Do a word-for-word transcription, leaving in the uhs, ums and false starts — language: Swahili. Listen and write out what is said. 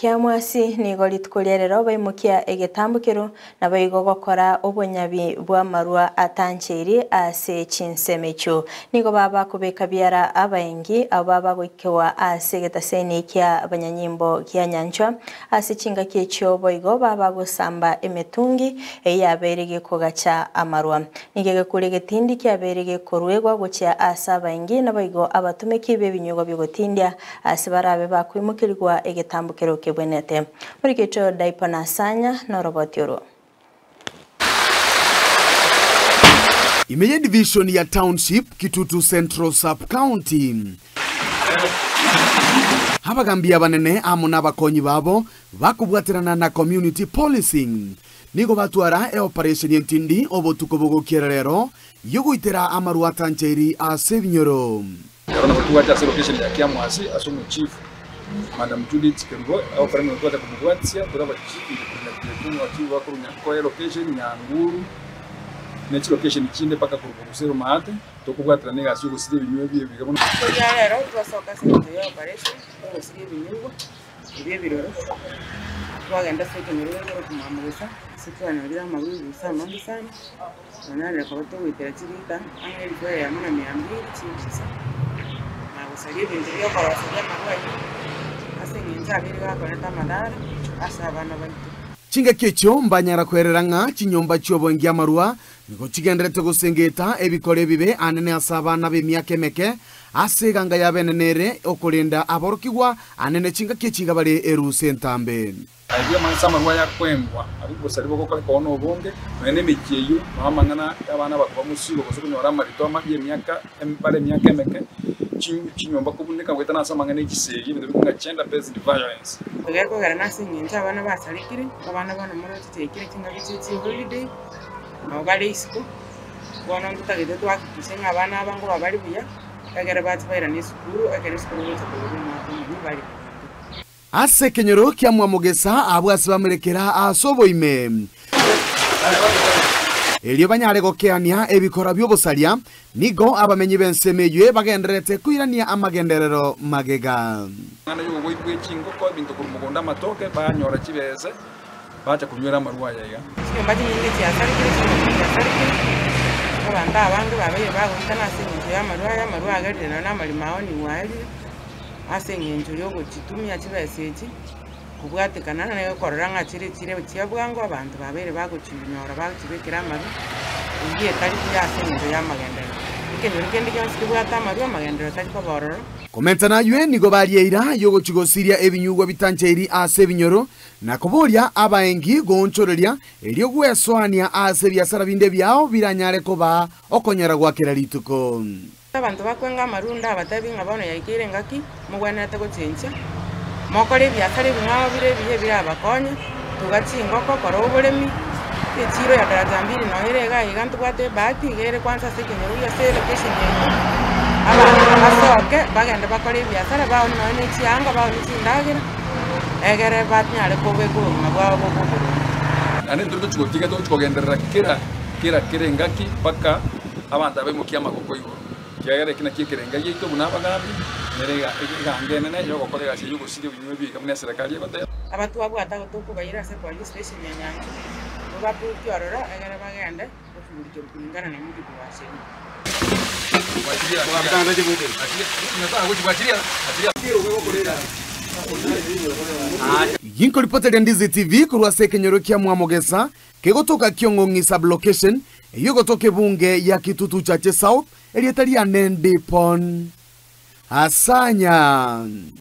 kia mwasi ni golit kulierero baimukia egetambukiro na baigo gokora obonyabi bwa marua atancheri ase chinsemecho nigo baba kubeka biara abaengi ababa goikewa ase getaseni kia abanyanyimbo kia nyanchwa ase chinga kiecho boigo baba gosamba emetungi eyaberege kogacha amarua nigege kulege tindi kia berege korwegwa gocha asa abaengi na baigo abatumeki bebinyugo byogotindia ase barabe bakwimukirwa egetambukiro kebwenete muri kecho daipana sanya na robotioro Imeye division ya township Kitutu Central Sub County habagambia banene amo n'abakonyi babo bakubwatirana na community policing nigo batwara e operation yentindi obotuko bogokera rero yuguitera amaru atancheri ase binyoro Yarona kutuwacha ase location ya Kiamwasi asumu chief Madam Judith Kengo au prime kwa kubugwatia duraba chief na kutumu wakiwa kwa nyakoe location Nyanguru next location chinde paka kurugusero maate tokubwatira nega asuko sidi binywe biye bigabona ya rero twasoka se ya operation ko sidi binywe biye biroro twagenda seke muri rero kumamusa sikwana rira mabuzi sana sana nana kwa to witera chirika angeli kwa ya mwana mia mbili chisa na usalie bindio kwa wasalia marua ase nginja biri bakoreta madara asa bana bantu chinga kecho mbanyara kwereranga chinyomba cyobongi amarua nigo chigenderete gusengeta ebikore bibe anene asabana be myake meke ase ganga yabenenere okulinda aborokigwa anene chinga kechiga bale eru sentambe aidia mansa marua ya kwembwa ariko saribo gukora kono obonge mwene mikiyu mamangana abana bakuba musigo kose kunyora marito amabye myaka embale myake meke chinyomba kubuneka gweta nasa mangane gisegi bintu bikunga gender based violence Ogeko gara nasi nyinja abana basalikire abana bana muri tekire kinga bici holiday no gale isiko bona ndutagide twakisenya abana abango babali buya agera batwaira ni sukuru agera sukuru bose ko bali ase kenyoro kia mwamugesa abwasi bamerekera asoboime Elio banyare gokeania ebikora byobosalia nigo abamenyi bensemeywe bagenderete kuirania amagenderero magega ngana yugo goitwe chingo ko bintu ku mugonda matoke banyora kibeze bacha kunywera marua yaga Simba nyingi ya sarikire ya sarikire abanda abangu babaye bagutana sinyo ya marua ya marua agari na mali maoni wali asenyenjo yo gochitumia kibeseji kubwatekana nayo kororanga chire chire cyabwango abantu babere baguchinyora bakibekira amabi ngiye tari yasenyenjo ya magendero ikenyo kendi kyansi kubwata amabi magendero tari ko bororo komenta na yue nigo barieira yogo chigosiria ebinyugwa bitancheri ase binyoro na kuboria abaengi gonchoreria elio gweswania ase biasara binde byao biranyare koba okonyera gwakera lituko abantu bakwenga marunda abatabinga bano yaikire ngaki mugwana atagochencha mokore byakare bimwa bire bihe bira abakonya tugachingoko koro oboremi echiro ya daraja mbili no erega igantu kwate bati gere kwanza sekenyeru ya se location yetu abantu basoke bagenda bakore byakare bawo no ne chianga bawo ni chindagira egere batnyale kobeko mabwa bobo ane nduko chukotiga to chukogenderera kira kira kirengaki paka abantu abemukia makoko igo Kiagere kina kikirenga yito bunabagambi nerega igangene ne yo gokorega se yugo sire binywe bi kamune serikali yote abantu babwata gotoko bayira se police station ya Nyanza babu kyorora agara bagende bafurike kulingana na mugi bwase Yinko reported on Ndizi T V kurwa sekenyoro kia mwamogesa kegotoka Kiongongi sub location yogotoke bunge ya Kitutu Chache South elietaria nende pon asanya